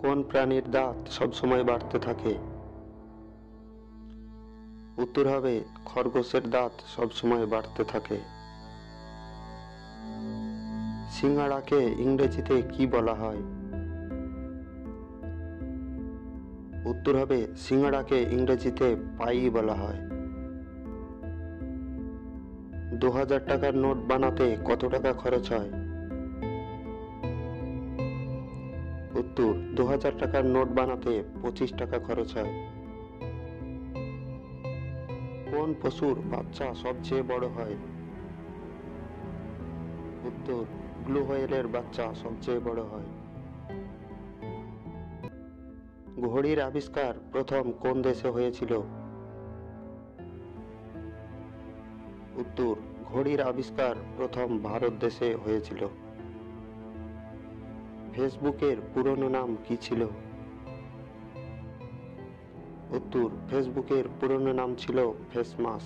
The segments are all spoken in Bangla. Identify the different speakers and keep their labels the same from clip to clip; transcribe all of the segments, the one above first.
Speaker 1: কোন প্রাণীর দাঁত সবসময় বাড়তে থাকে? উত্তর হবে খরগোশের দাঁত সবসময় বাড়তে থাকে। সিঙ্গাড়াকে ইংরেজিতে কি বলা হয়? উত্তর হবে সিঙ্গাড়াকে ইংরেজিতে পাই বলা হয়। 2000 টাকার নোট বানাতে কত টাকা খরচ হয়? উত্তর 2000 টাকার নোট বানাতে 25 টাকা খরচ হয়। কোন পশুর বাচ্চা সবচেয়ে বড় হয়? উত্তর ব্লু হোয়েলের বাচ্চা সবচেয়ে বড় হয়। ঘড়ির আবিষ্কার প্রথম কোন দেশে হয়েছিল? উত্তর ঘড়ির আবিষ্কার প্রথম ভারত দেশে হয়েছিল। ফেসবুকের পুরনো নাম কি ছিল? উত্তর ফেসবুকের পুরনো নাম ছিল ফেসমাস।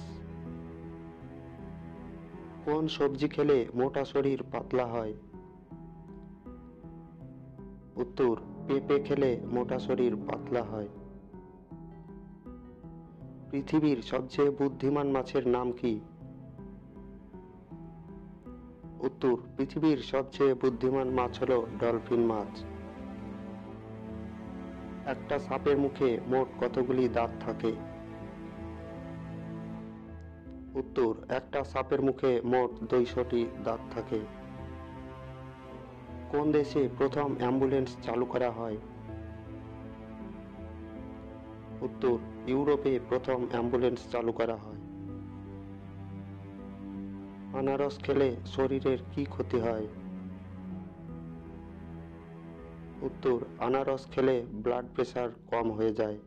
Speaker 1: কোন সবজি খেলে মোটা শরীর পাতলা হয়? উত্তর পেঁপে খেলে মোটা শরীর পাতলা হয়। পৃথিবীর সবচেয়ে বুদ্ধিমান মাছের নাম কি? উত্তর পৃথিবীর সবচেয়ে বুদ্ধিমান মাছ হলো ডলফিন মাছ। একটা সাপের মুখে মোট কতগুলি দাঁত থাকে? উত্তর একটা সাপের মুখে মোট 200টি দাঁত থাকে। কোন দেশে প্রথম অ্যাম্বুলেন্স চালু করা হয়? উত্তর ইউরোপে প্রথম অ্যাম্বুলেন্স চালু করা হয়। আনারস খেলে শরীরের কি ক্ষতি হয়? উত্তর আনারস খেলে ব্লাড প্রেশার কম হয়ে যায়।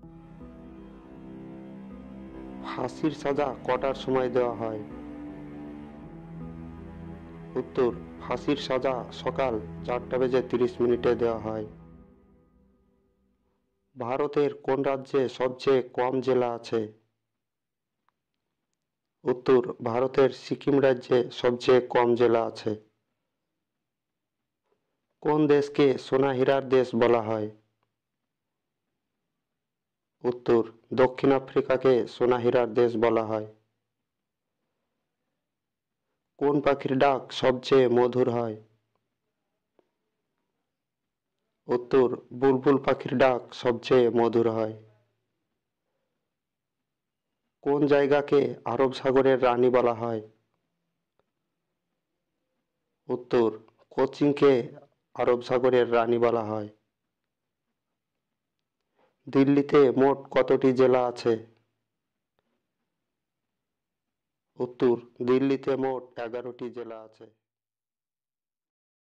Speaker 1: ফাঁসির সাজা কটার সময় দেওয়া হয়? উত্তর ফাঁসির সাজা সকাল 4:30 দেওয়া হয়। ভারতের কোন রাজ্যে সবচেয়ে কম জেলা আছে? উত্তর ভারতের সিকিম রাজ্যে সবচেয়ে কম জেলা আছে। কোন দেশকে সোনা হীরার দেশ বলা হয়? উত্তর দক্ষিণ আফ্রিকাকে সোনা হীরার দেশ বলা হয়। কোন পাখির ডাক সবচেয়ে মধুর হয়? উত্তর বুলবুল পাখির ডাক সবচেয়ে মধুর হয়। কোন জায়গাকে আরব সাগরের রানী বলা হয়? উত্তর কোচিনকে আরব সাগরের রানী বলা হয়। দিল্লিতে মোট কতটি জেলা আছে? উত্তর দিল্লিতে মোট 11টি জেলা আছে।